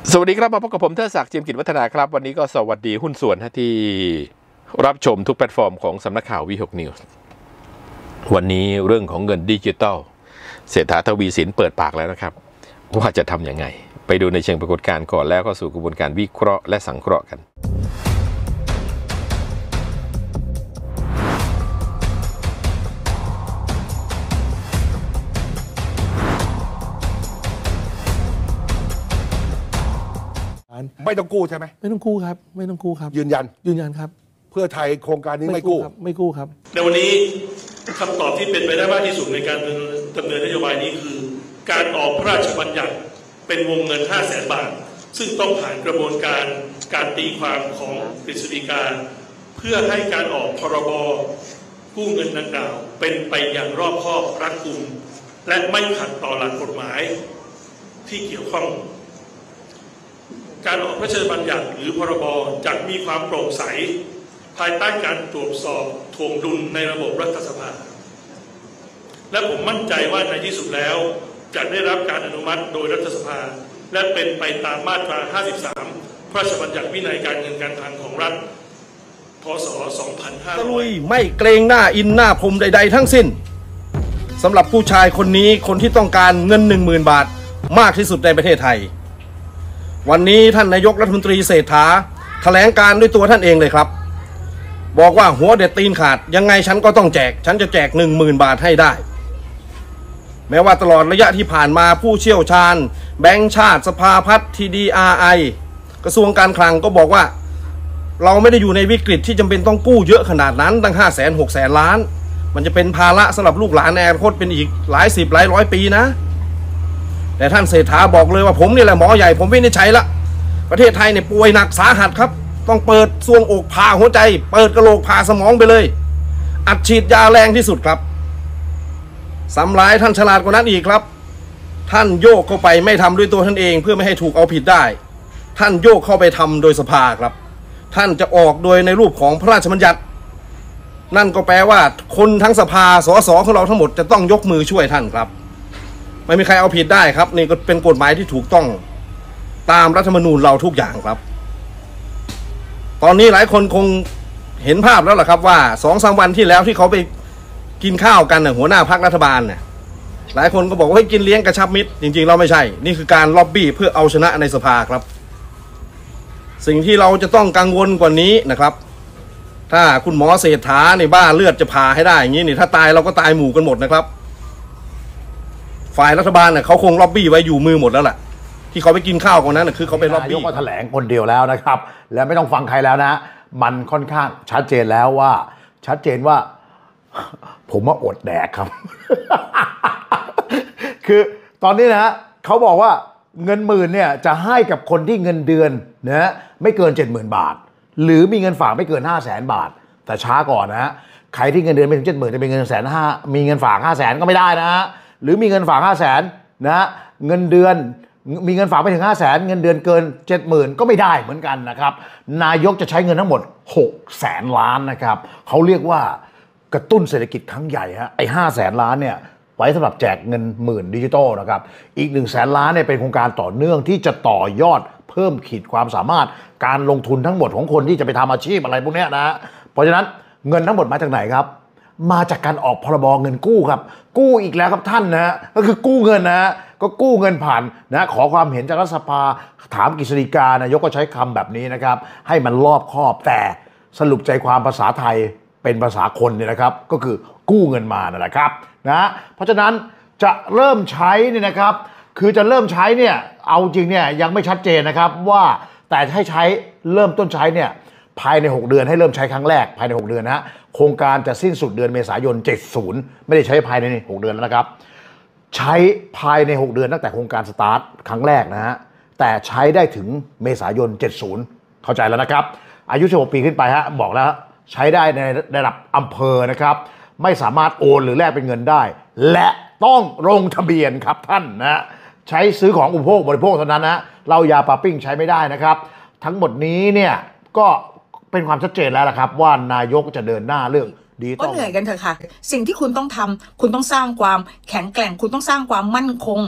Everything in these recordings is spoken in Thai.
สวัสดีครับมาพบกับผมเทิดศักดิ์ เจียมกิจวัฒนาครับวันนี้ก็สวัสดีหุ้นส่วนที่รับชมทุกแพลตฟอร์มของสำนักข่าวV6 News วันนี้เรื่องของเงินดิจิตอลเศรษฐาทวีสินเปิดปากแล้วนะครับว่าจะทำยังไงไปดูในเชิงปรากฏการณ์ก่อนแล้วก็สู่กระบวนการวิเคราะห์และสังเคราะห์กันไม่ต้องกู้ใช่ไหมไม่ต้องกู้ครับไม่ต้องกู้ครับยืนยันครับเพื่อไทยโครงการนี้ไม่กู้ครับในวันนี้คำตอบที่เป็นไปได้มากที่สุดในการดำเนินนโยบายนี้คือการออกพระราชบัญญัติเป็นวงเงิน 500,000 บาทซึ่งต้องผ่านกระบวนการตีความของกฤษฎีกาเพื่อให้การออกพรบกู้เงินดังกล่าวเป็นไปอย่างรอบคอบรัดกุมและไม่ขัดต่อหลักกฎหมายที่เกี่ยวข้องการออกพระราชบัญญัติหรือพรบจะมีความโปร่งใสภายใต้การตรวจสอบทวงดุลในระบบรัฐสภาและผมมั่นใจว่าในที่สุดแล้วจะได้รับการอนุมัติโดยรัฐสภาและเป็นไปตามมาตรา 53 พระราชบัญญัติวินัยการเงินการคลังของรัฐพ.ศ. 2500 ตะลุยไม่เกรงหน้าอินหน้าพรมใดๆทั้งสิ้นสำหรับผู้ชายคนนี้คนที่ต้องการเงิน 10,000 บาทมากที่สุดในประเทศไทยวันนี้ท่านนายกรัฐมนตรีเศรษฐาแถลงการด้วยตัวท่านเองเลยครับบอกว่าหัวเด็ดตีนขาดยังไงฉันก็ต้องแจกฉันจะแจก 10,000 บาทให้ได้แม้ว่าตลอดระยะที่ผ่านมาผู้เชี่ยวชาญแบงก์ชาติสภาพัฒน์ TDRI กระทรวงการคลังก็บอกว่าเราไม่ได้อยู่ในวิกฤตที่จำเป็นต้องกู้เยอะขนาดนั้นตั้ง 500,000-600,000 ล้านมันจะเป็นภาระสำหรับลูกหลานในอนาคตเป็นอีกหลายสิบหลายร้อยปีนะแต่ท่านเศรษฐาบอกเลยว่าผมนี่แหละหมอใหญ่ผมวินิจฉัยละประเทศไทยเนี่ยป่วยหนักสาหัสครับต้องเปิดซวงอกผ่าหัวใจเปิดกระโหลกผ่าสมองไปเลยอัดฉีดยาแรงที่สุดครับสำร้ายท่านฉลาดกว่านั้นอีกครับท่านโยกเข้าไปไม่ทำด้วยตัวท่านเองเพื่อไม่ให้ถูกเอาผิดได้ท่านโยกเข้าไปทำโดยสภาครับท่านจะออกโดยในรูปของพระราชบัญญัตินั่นก็แปลว่าคนทั้งสภาสสของเราทั้งหมดจะต้องยกมือช่วยท่านครับไม่มีใครเอาผิดได้ครับนี่ก็เป็นกฎหมายที่ถูกต้องตามรัฐธรรมนูญเราทุกอย่างครับตอนนี้หลายคนคงเห็นภาพแล้วล่ะครับว่า 2-3 วันที่แล้วที่เขาไปกินข้าวกันหัวหน้าพรรครัฐบาลเนี่ยหลายคนก็บอกว่าให้กินเลี้ยงกระชับมิตรจริงๆเราไม่ใช่นี่คือการล็อบบี้เพื่อเอาชนะในสภาครับสิ่งที่เราจะต้องกังวลกว่านี้นะครับถ้าคุณหมอเศรษฐาในบ้าเลือดจะพาให้ได้อย่างนี้นี่ถ้าตายเราก็ตายหมู่กันหมดนะครับฝ่ายรัฐบาลเนี่ยเขาคงล็อบบี้ไว้อยู่มือหมดแล้วแหละที่เขาไปกินข้าวคนนั้นคือเขาไปล็อบบี้นายกก็แถลงคนเดียวแล้วนะครับและไม่ต้องฟังใครแล้วนะมันค่อนข้างชัดเจนแล้วว่าชัดเจนว่าผมว่าอดแดกครับ คือตอนนี้นะเขาบอกว่าเงินหมื่นเนี่ยจะให้กับคนที่เงินเดือนนะไม่เกิน 70,000 บาทหรือมีเงินฝากไม่เกิน 500,000 บาทแต่ช้าก่อนนะใครที่เงินเดือนไม่ถึง 70,000จะเป็นเงิน150,000มีเงินฝาก 500,000 ก็ไม่ได้นะหรือมีเงินฝาก 500,000 นะเงินเดือนมีเงินฝากไปถึง 500,000 เงินเดือนเกิน 70,000 ก็ไม่ได้เหมือนกันนะครับนายกจะใช้เงินทั้งหมด 600,000 ล้านนะครับเขาเรียกว่ากระตุ้นเศรษฐกิจครั้งใหญ่ฮะไอ้ 500,000 ล้านเนี่ยไว้สำหรับแจกเงินหมื่นดิจิตอลนะครับอีก 100,000 ล้านเนี่ยเป็นโครงการต่อเนื่องที่จะต่อยอดเพิ่มขีดความสามารถการลงทุนทั้งหมดของคนที่จะไปทำอาชีพอะไรพวกนี้นะเพราะฉะนั้นเงินทั้งหมดมาจากไหนครับมาจากการออกพรบเงินกู้ครับกู้อีกแล้วครับท่านนะก็คือกู้เงินนะก็กู้เงินผ่านนะขอความเห็นจากรัฐสภาถามกฤษฎีกานายกก็ใช้คำแบบนี้นะครับให้มันรอบคอบแต่สรุปใจความภาษาไทยเป็นภาษาคนเนี่ยนะครับก็คือกู้เงินมานะครับนะเพราะฉะนั้นจะเริ่มใช้เนี่ยนะครับคือจะเริ่มใช้เนี่ยเอาจริงเนี่ยยังไม่ชัดเจนนะครับว่าแต่ให้ใช้เริ่มต้นใช้เนี่ยภายใน6เดือนให้เริ่มใช้ครั้งแรกภายใน6เดือนนะโครงการจะสิ้นสุดเดือนเมษายน70ไม่ได้ใช้ภายใน6เดือนแล้วนะครับใช้ภายใน6เดือนตั้งแต่โครงการสตาร์ทครั้งแรกนะฮะแต่ใช้ได้ถึงเมษายน70เข้าใจแล้วนะครับอายุ16ปีขึ้นไปฮะบอกแล้วใช้ได้ในระดับอำเภอนะครับไม่สามารถโอนหรือแลกเป็นเงินได้และต้องลงทะเบียนครับท่านนะใช้ซื้อของอุปโภคบริโภคเท่านั้นนะเหล้ายาปาปิ้งใช้ไม่ได้นะครับทั้งหมดนี้เนี่ยก็เป็นความชัดเจนแล้วล่ะครับว่านายกจะเดินหน้าเรื่องดีก็เหนื่อยกันเถอะค่ะสิ่งที่คุณต้องทำคุณต้องสร้างความแข็งแกร่งคุณต้องสร้างความมั่นคง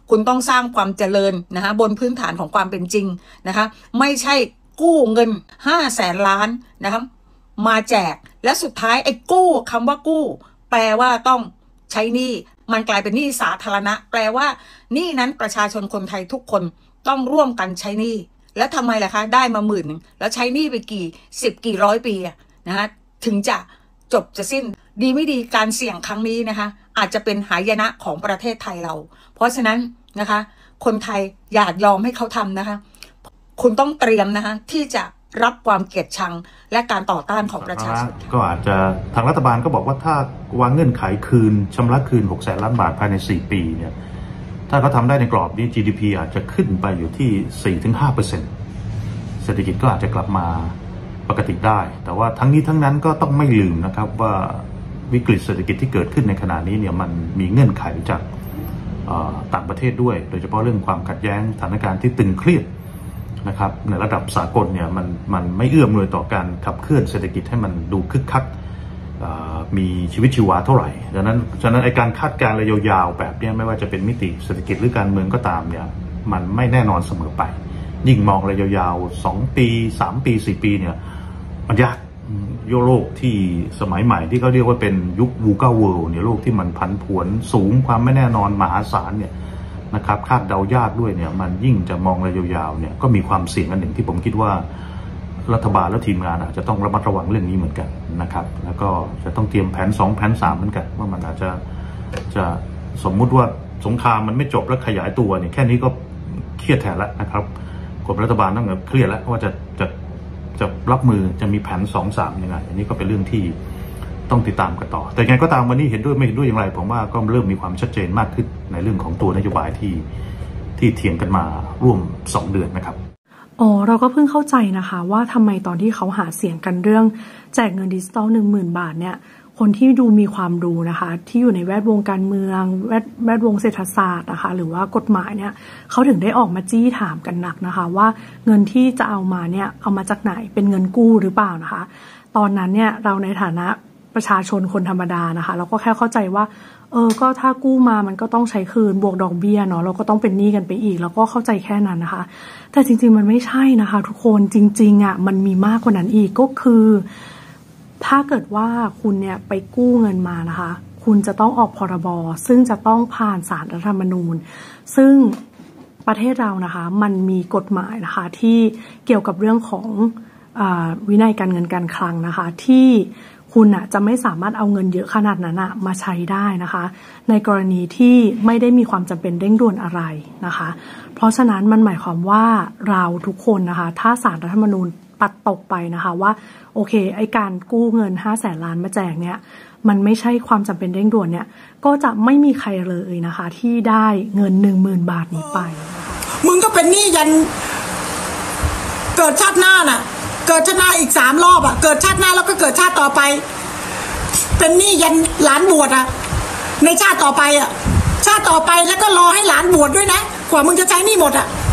คุณต้องสร้างความเจริญนะคะบนพื้นฐานของความเป็นจริงนะคะไม่ใช่กู้เงิน500,000 ล้านนะคะมาแจกและสุดท้ายไอ้กู้คำว่ากู้แปลว่าต้องใช้หนี้มันกลายเป็นหนี้สาธารณะแปลว่าหนี้นั้นประชาชนคนไทยทุกคนต้องร่วมกันใช้หนี้แล้วทำไมล่ะคะได้มา10,000แล้วใช้หนี้ไปกี่10กี่ร้อยปีนะคะถึงจะจบจะสิ้นดีไม่ดีการเสี่ยงครั้งนี้นะคะอาจจะเป็นหายนะของประเทศไทยเราเพราะฉะนั้นนะคะคนไทยอยากยอมให้เขาทำนะคะคุณต้องเตรียมนะคะที่จะรับความเกลียดชังและการต่อต้านของประชาชนก็อาจจะทางรัฐบาลก็บอกว่าถ้าวางเงื่อนไขคืนชำระคืน600,000 ล้านบาทภายใน4 ปีเนี่ยถ้าเขาทำได้ในกรอบนี้ GDP อาจจะขึ้นไปอยู่ที่ 4-5%เศรษฐกิจก็อาจจะกลับมาปกติได้แต่ว่าทั้งนี้ทั้งนั้นก็ต้องไม่ลืมนะครับว่าวิกฤตเศรษฐกิจที่เกิดขึ้นในขณะนี้เนี่ยมันมีเงื่อนไขจากต่างประเทศด้วยโดยเฉพาะเรื่องความขัดแย้งสถานการณ์ที่ตึงเครียดนะครับในระดับสากลเนี่ยมันไม่เอื้อมหน่วยต่อการขับเคลื่อนเศรษฐกิจให้มันดูคึกคักมีชีวิตชีวาเท่าไหร่ฉะนั้นไอ้การคาดการณ์ระยะยาวแบบนี้ไม่ว่าจะเป็นมิติเศรษฐกิจหรือการเมืองก็ตามเนี่ยมันไม่แน่นอนเสมอไปยิ่งมองระยะยาว2 ปี 3 ปี 4 ปีเนี่ยมันยากโลกที่สมัยใหม่ที่เขาเรียกว่าเป็นยุควูก้าเวิลด์เนี่ยโลกที่มันผันผวนสูงความไม่แน่นอนมหาศาลเนี่ยนะครับคาดเดายากด้วยเนี่ยมันยิ่งจะมองระยะยาวเนี่ยก็มีความเสี่ยงอันหนึ่งที่ผมคิดว่ารัฐบาลและทีมงานอาจจะต้องระมัดระวังเรื่องนี้เหมือนกันนะครับแล้วก็จะต้องเตรียมแผน2แผน3เหมือนกันว่ามันอาจจะสมมุติว่าสงครามมันไม่จบแล้วขยายตัวเนี่ยแค่นี้ก็เครียดแทนแล้วนะครับกรมรัฐบาลต้องเครียดแล้วว่าจะรับมือจะมีแผน2-3ยังไงอันนี้ก็เป็นเรื่องที่ต้องติดตามกันต่อแต่ไงก็ตามวันนี้เห็นด้วยไม่เห็นด้วยอย่างไรผมว่าก็เริ่มมีความชัดเจนมากขึ้นในเรื่องของตัวนโยบายที่เถียงกันมาร่วม2 เดือนนะครับเราก็เพิ่งเข้าใจนะคะว่าทำไมตอนที่เขาหาเสียงกันเรื่องแจกเงินดิจิตอล 10,000 บาทเนี่ยคนที่ดูมีความรู้นะคะที่อยู่ในแวดวงการเมืองแวดวงเศรษฐศาสตร์นะคะหรือว่ากฎหมายเนี่ยเขาถึงได้ออกมาจี้ถามกันหนักนะคะว่าเงินที่จะเอามาเนี่ยเอามาจากไหนเป็นเงินกู้หรือเปล่านะคะตอนนั้นเนี่ยเราในฐานะประชาชนคนธรรมดานะคะเราก็แค่เข้าใจว่าก็ถ้ากู้มามันก็ต้องใช้คืนบวกดอกเบี้ยเนาะเราก็ต้องเป็นหนี้กันไปอีกแล้วก็เข้าใจแค่นั้นนะคะแต่จริงๆมันไม่ใช่นะคะทุกคนจริงๆมันมีมากกว่านั้นอีกก็คือถ้าเกิดว่าคุณเนี่ยไปกู้เงินมานะคะคุณจะต้องออกพรบซึ่งจะต้องผ่านศาลรัฐธรรมนูญซึ่งประเทศเรานะคะมันมีกฎหมายนะคะที่เกี่ยวกับเรื่องของวินัยการเงินการคลังนะคะที่คุณจะไม่สามารถเอาเงินเยอะขนาดนั้นมาใช้ได้นะคะในกรณีที่ไม่ได้มีความจำเป็นเร่งด่วนอะไรนะคะเพราะฉะนั้นมันหมายความว่าเราทุกคนนะคะถ้าศาลรัฐธรรมนูญปัดตกไปนะคะว่าโอเคไอ้การกู้เงิน500,000 ล้านมาแจกเนี่ยมันไม่ใช่ความจำเป็นเร่งด่วนเนี่ยก็จะไม่มีใครเลยนะคะที่ได้เงิน 10,000 บาทนี้ไปนะคะมึงก็เป็นหนี้ยันเกิดชาติหน้าน่ะเกิดชาติหน้าอีก3 รอบเกิดชาติหน้าแล้วก็เกิดชาติต่อไปเป็นหนี้ยันหลานบวชในชาติต่อไปชาติต่อไปแล้วก็รอให้หลานบวชด้วยนะกว่ามึงจะใช้หนี้หมด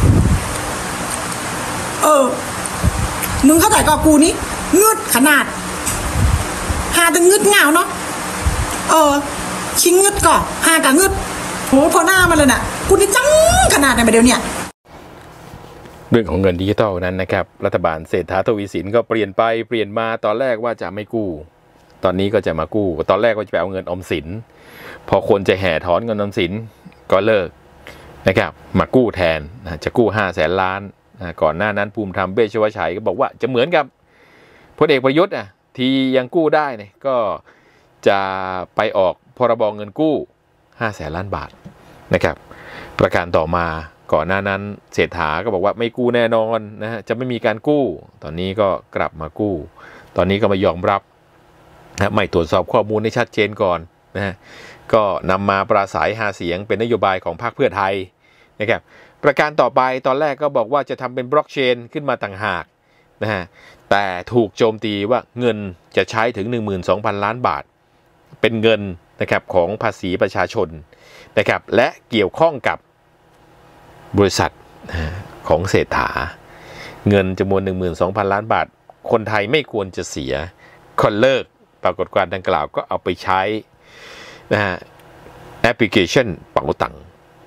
มึงเข้าใจกับกูนี้งึดขนาดหาแต่งึดเงาเนาะชิงงึดก่อนหากับงึดโหพอหน้ามันเลยน่ะกูนี่จังขนาดไหนมาเดี๋ยวเนี่ยเรื่องของเงินดิจิทัลนั้นนะครับรัฐบาลเศรษฐาทวีสินก็เปลี่ยนไปเปลี่ยนมาตอนแรกว่าจะไม่กู้ตอนนี้ก็จะมากู้ตอนแรกก็จะไปเอาเงินออมสินพอคนจะแห่ถอนเงินออมสินก็เลิกนะครับมากู้แทนจะกู้500,000 ล้านก่อนหน้านั้นภูมิธรรมเวชชวชัยก็บอกว่าจะเหมือนกับพลเอกประยุทธ์ที่ยังกู้ได้เนี่ยก็จะไปออกพรบเงินกู้500,000 ล้านบาทนะครับประการต่อมาก่อนหน้านั้นเศรษฐาก็บอกว่าไม่กู้แน่นอนนะฮะจะไม่มีการกู้ตอนนี้ก็กลับมากู้ตอนนี้ก็ไม่ยอมรับนะไม่ตรวจสอบข้อมูลให้ชัดเจนก่อนนะฮะก็นำมาปราศัยหาเสียงเป็นนโยบายของพรรคเพื่อไทยนะครับประการต่อไปตอนแรกก็บอกว่าจะทำเป็นบล็อกเชนขึ้นมาต่างหากนะฮะแต่ถูกโจมตีว่าเงินจะใช้ถึง 12,000 ล้านบาทเป็นเงินนะครับของภาษีประชาชนนะครับและเกี่ยวข้องกับบริษัทของเศรษฐาเงินจำนวน 12,000 ล้านบาทคนไทยไม่ควรจะเสียคนเลิกปรากฏการณ์ดังกล่าวก็เอาไปใช้นะฮะแอปพลิเคชันเป๋าตังค์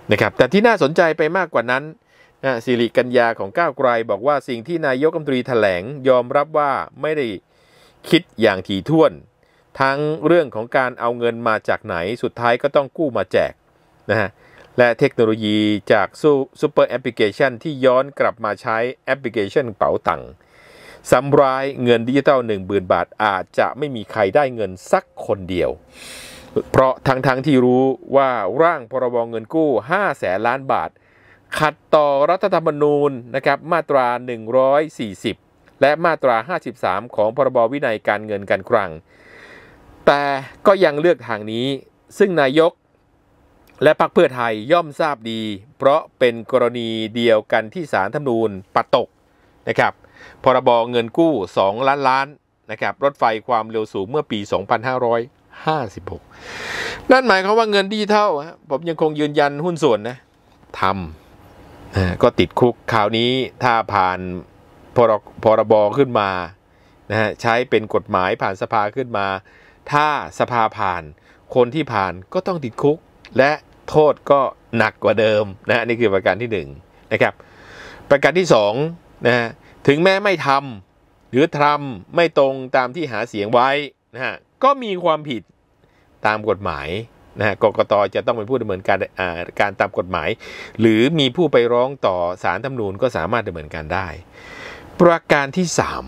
นะครับแต่ที่น่าสนใจไปมากกว่านั้นสิริกัญญาของก้าวไกลบอกว่าสิ่งที่นายกรัฐมนตรีแถลงยอมรับว่าไม่ได้คิดอย่างถี่ถ้วนทั้งเรื่องของการเอาเงินมาจากไหนสุดท้ายก็ต้องกู้มาแจกนะฮะและเทคโนโลยีจากซูเปอร์แอปพลิเคชันที่ย้อนกลับมาใช้แอปพลิเคชันเป๋าตังค์ซ้ำร้ายเงินดิจิตอล 10,000 บาทอาจจะไม่มีใครได้เงินสักคนเดียวเพราะทั้งที่รู้ว่าร่างพรบเงินกู้500,000 ล้านบาทขัดต่อรัฐธรรมนูญนะครับมาตรา140และมาตรา53ของพรบวินัยการเงินการคลังแต่ก็ยังเลือกทางนี้ซึ่งนายกและพรรคเพื่อไทยย่อมทราบดีเพราะเป็นกรณีเดียวกันที่ศาลรัฐธรรมนูญปัดตกนะครับพรบเงินกู้2 ล้านล้านนะครับรถไฟความเร็วสูงเมื่อปี 2556 นั่นหมายความว่าเงินดิจิทัลผมยังคงยืนยันหุ้นส่วนนะทำก็ติดคุกคราวนี้ถ้าผ่านพรบขึ้นมานะฮะใช้เป็นกฎหมายผ่านสภาขึ้นมาถ้าสภาผ่านคนที่ผ่านก็ต้องติดคุกและโทษก็หนักกว่าเดิมนะนี่คือประการที่1นะครับประการที่2นะฮะถึงแม้ไม่ทำหรือทำไม่ตรงตามที่หาเสียงไว้นะฮะก็มีความผิดตามกฎหมายนะฮะกกต.จะต้องเป็นผู้ดำเนินการตามกฎหมายหรือมีผู้ไปร้องต่อศาลรัฐธรรมนูญก็สามารถดำเนินการได้ประการที่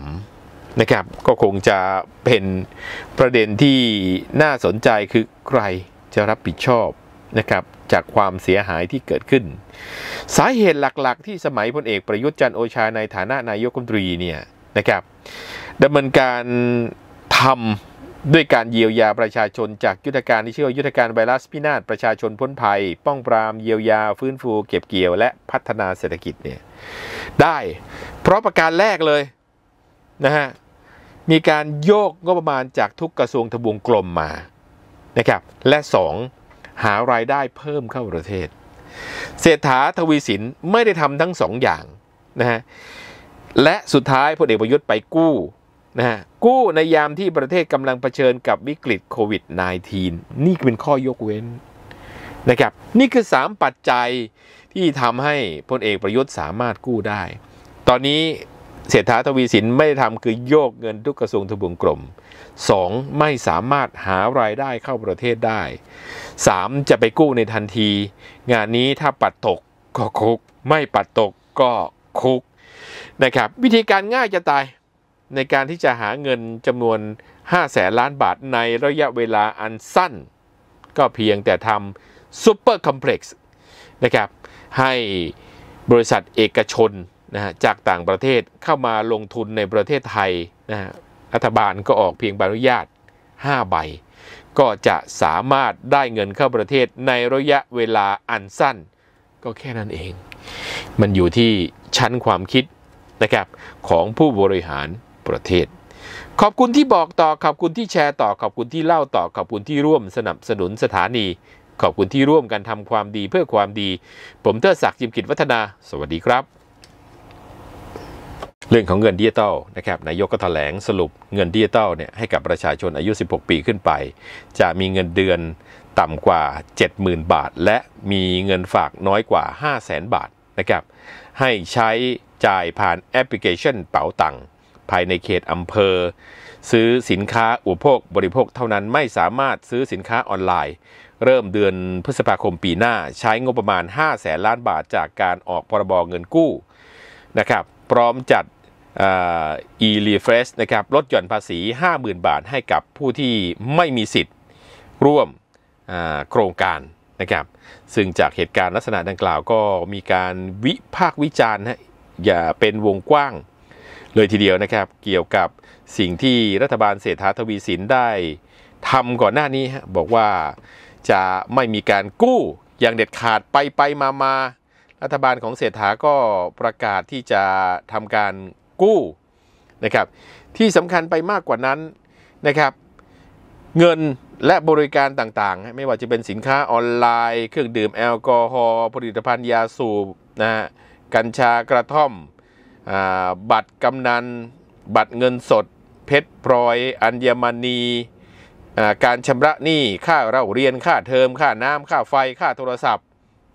3นะครับก็คงจะเป็นประเด็นที่น่าสนใจคือใครจะรับผิดชอบนะครับจากความเสียหายที่เกิดขึ้นสาเหตุหลักๆที่สมัยพลเอกประยุทธ์จันทร์โอชาในฐานะนายกรัฐมนตรีเนี่ยนะครับดำเนินการทำด้วยการเยียวยาประชาชนจากยุทธการที่ชื่อว่ายุทธการไวรัสพินาศประชาชนพ้นภัยป้องปรามเยียวยาฟื้นฟูเก็บเกี่ยวและพัฒนาเศรษฐกิจเนี่ยได้เพราะประการแรกเลยนะฮะมีการโยกงบประมาณจากทุกกระทรวงทบวงกลมมานะครับและ2หารายได้เพิ่มเข้าประเทศเศรษฐาทวีสินไม่ได้ทำทั้ง2อย่างนะฮะและสุดท้ายพลเอกประยุทธ์ไปกู้นะฮะกู้ในยามที่ประเทศกำลังเผชิญกับวิกฤตโควิด -19 นี่เป็นข้อยกเว้นนะครับนี่คือ3ปัจจัยที่ทำให้พลเอกประยุทธ์สามารถกู้ได้ตอนนี้เศรษฐาทวีสินไม่ได้ทำคือโยกเงินทุกกระทรวงทบวงกลม2ไม่สามารถหารายได้เข้าประเทศได้3จะไปกู้ในทันทีงานนี้ถ้าปัดตกก็คุกไม่ปัดตกก็คุกนะครับวิธีการง่ายจะตายในการที่จะหาเงินจำนวน500,000 ล้านบาทในระยะเวลาอันสั้นก็เพียงแต่ทำซูเปอร์คอมเพล็กซ์นะครับให้บริษัทเอกชนนะฮะจากต่างประเทศเข้ามาลงทุนในประเทศไทยนะฮะรัฐบาลก็ออกเพียงใบอนุญาต5 ใบก็จะสามารถได้เงินเข้าประเทศในระยะเวลาอันสั้นก็แค่นั้นเองมันอยู่ที่ชั้นความคิดนะครับของผู้บริหารประเทศขอบคุณที่บอกต่อขอบคุณที่แชร์ต่อขอบคุณที่เล่าต่อขอบคุณที่ร่วมสนับสนุนสถานีขอบคุณที่ร่วมกันทำความดีเพื่อความดีผมเทิดศักดิ์ จิมกิจวัฒนาสวัสดีครับเรื่องของเงินดิจิตอลนะครับนายกก็แถลงสรุปเงินดิจิตอลเนี่ยให้กับประชาชนอายุ16 ปีขึ้นไปจะมีเงินเดือนต่ำกว่า 70,000 บาทและมีเงินฝากน้อยกว่า 500,000 บาทนะครับให้ใช้จ่ายผ่านแอปพลิเคชันเป๋าตังค์ภายในเขตอำเภอซื้อสินค้าอุปโภคบริโภคเท่านั้นไม่สามารถซื้อสินค้าออนไลน์เริ่มเดือนพฤษภาคมปีหน้าใช้งบประมาณ 500,000 ล้านบาทจากการออกพรบเงินกู้นะครับพร้อมจัดe-refresh นะครับลดหย่อนภาษี 50,000 บาทให้กับผู้ที่ไม่มีสิทธิ์ร่วมโครงการนะครับซึ่งจากเหตุการณ์ลักษณะดังกล่าวก็มีการวิพากษ์วิจารณ์อย่าเป็นวงกว้างเลยทีเดียวนะครับเกี่ยวกับสิ่งที่รัฐบาลเศรษฐาทวีสินได้ทำก่อนหน้านี้บอกว่าจะไม่มีการกู้อย่างเด็ดขาดไปมารัฐบาลของเศรษฐาก็ประกาศที่จะทำการกู้นะครับที่สำคัญไปมากกว่านั้นนะครับเงินและบริการต่างๆไม่ว่าจะเป็นสินค้าออนไลน์เครื่องดื่มแอลกอฮอล์ผลิตภัณฑ์ยาสูบนะฮะกัญชากระท่อมบัตรกำนันบัตรเงินสดเพชรพลอยอัญมณีการชำระหนี้ค่าเล่าเรียนค่าเทอมค่าน้ำค่าไฟค่าโทรศัพท์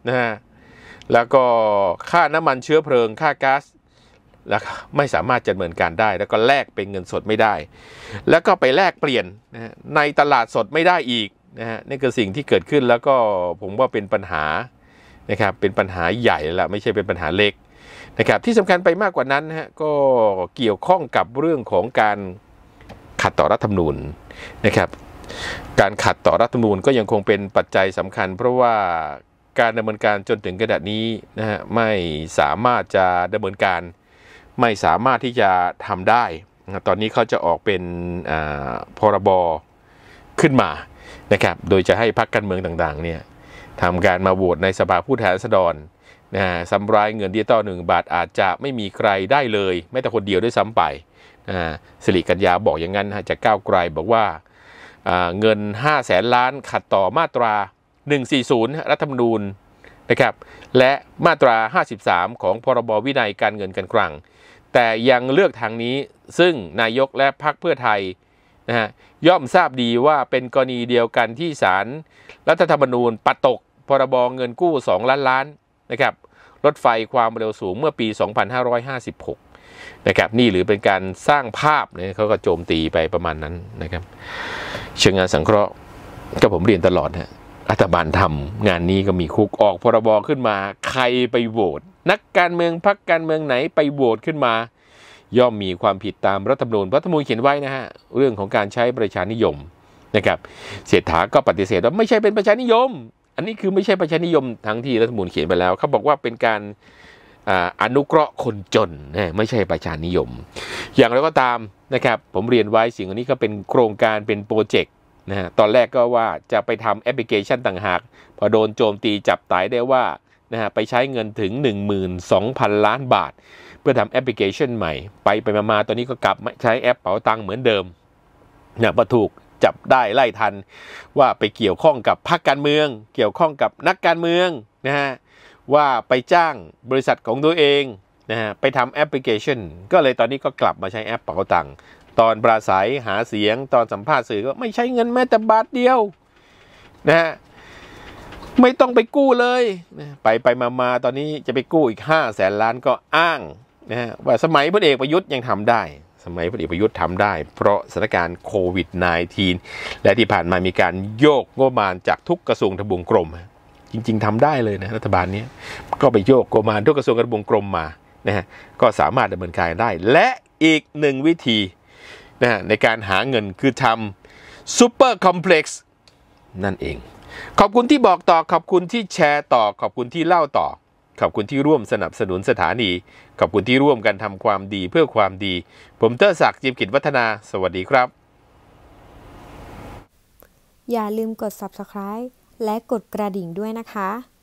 นะฮะแล้วก็ค่าน้ำมันเชื้อเพลิงค่าก๊าซแล้วไม่สามารถจะดำเนินการได้แล้วก็แลกเป็นเงินสดไม่ได้แล้วก็ไปแลกเปลี่ยนนะในตลาดสดไม่ได้อีกนะฮะนี่คือสิ่งที่เกิดขึ้นแล้วก็ผมว่าเป็นปัญหานะครับเป็นปัญหาใหญ่แล้วไม่ใช่เป็นปัญหาเล็กนะครับที่สำคัญไปมากกว่านั้นนะฮะก็เกี่ยวข้องกับเรื่องของการขัดต่อรัฐธรรมนูญนะครับการขัดต่อรัฐธรรมนูญก็ยังคงเป็นปัจจัยสำคัญเพราะว่าการดำเนินการจนถึงขณะนี้นะฮะไม่สามารถจะดำเนินการไม่สามารถที่จะทำได้ตอนนี้เขาจะออกเป็นพรบขึ้นมานะครับโดยจะให้พรรคการเมืองต่างๆเนี่ยทำการมาโหวตในสภาผู้แทนราษฎรสำรายเงินดิจิตอล1 บาทอาจจะไม่มีใครได้เลยแม้แต่คนเดียวด้วยซ้ำไปสิริกัญญาบอกอย่างนั้นจากก้าวไกลบอกว่าเงิน500,000 ล้านขัดต่อมาตรา140รัฐธรรมนูญนะครับและมาตรา53ของพรบวินัยการเงินการคลังแต่ยังเลือกทางนี้ซึ่งนายกและพรรคเพื่อไทยนะฮะย่อมทราบดีว่าเป็นกรณีเดียวกันที่ศาลรัฐธรรมนูญปัดตกพรบเงินกู้2 ล้านล้านนะครับรถไฟความเร็วสูงเมื่อปี 2556 นะครับนี่หรือเป็นการสร้างภาพเนี่ยเขาก็โจมตีไปประมาณนั้นนะครับเชิงงานสังเคราะห์ก็ผมเรียนตลอดฮะรัฐบาลทำงานนี้ก็มีคุกออกพรบขึ้นมาใครไปโหวตนักการเมืองพรรคการเมืองไหนไปโหวตขึ้นมาย่อมมีความผิดตามรัฐธรรมนูญเขียนไว้นะฮะเรื่องของการใช้ประชานิยมนะครับเศรษฐาก็ปฏิเสธว่าไม่ใช่เป็นประชานิยมอันนี้คือไม่ใช่ประชานิยมทั้งที่รัฐธรรมนูญเขียนไปแล้วเขาบอกว่าเป็นการอนุเคราะห์คนจนไม่ใช่ประชานิยมอย่างไรก็ตามนะครับผมเรียนไว้สิ่งอันนี้ก็เป็นโครงการเป็นโปรเจกต์นะฮะตอนแรกก็ว่าจะไปทำแอปพลิเคชันต่างหากพอโดนโจมตีจับตายได้ว่านะฮะไปใช้เงินถึง 12,000 ล้านบาทเพื่อทำแอปพลิเคชันใหม่ไปมาตอนนี้ก็กลับมาใช้แอปเป๋าตังค์เหมือนเดิมเนี่ยพอถูกจับได้ไล่ทันว่าไปเกี่ยวข้องกับพรรคการเมืองเกี่ยวข้องกับนักการเมืองนะฮะว่าไปจ้างบริษัทของตัวเองนะฮะไปทำแอปพลิเคชันก็เลยตอนนี้ก็กลับมาใช้แอปเป๋าตังค์ตอนปราศัยหาเสียงตอนสัมภาษณ์สื่อก็ไม่ใช้เงินแม้แต่บาทเดียวนะฮะไม่ต้องไปกู้เลยนะไปมาตอนนี้จะไปกู้อีก500,000 ล้านก็อ้างนะฮะว่าสมัยพลเอกประยุทธ์ยังทำได้สมัยพลเอกประยุทธ์ทำได้เพราะสถานการณ์โควิด -19 และที่ผ่านมามีการโยกงบประมาณจากทุกกระทรวงทบวงกรมจริงๆทำได้เลยนะรัฐบาลนี้ก็ไปโยกงบประมาณทุกกระทรวงทบวงกรมมานะฮะก็สามารถดำเนินการได้และอีกหนึ่งวิธีนะในการหาเงินคือทำซูเปอร์คอมเพล็กซ์นั่นเองขอบคุณที่บอกต่อขอบคุณที่แชร์ต่อขอบคุณที่เล่าต่อขอบคุณที่ร่วมสนับสนุนสถานีขอบคุณที่ร่วมกันทำความดีเพื่อความดีผมเตอร์ศักดิ์ จิมกิจวัฒนาสวัสดีครับอย่าลืมกด Subscribe และกดกระดิ่งด้วยนะคะ